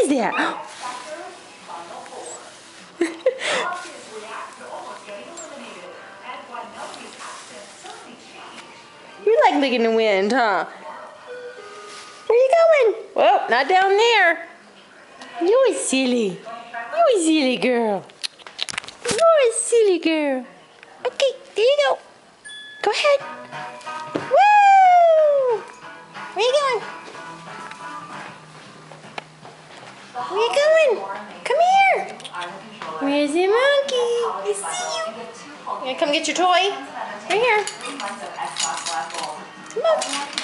is that? You like licking the wind, huh? Where you going? Well, not down there. You're silly. You're a silly girl. You're a silly girl. Okay, there you go. Go ahead. Woo! Where you going? Where you going? Come here. Where's the monkey? I see you. You gonna come get your toy? Right here. Come on.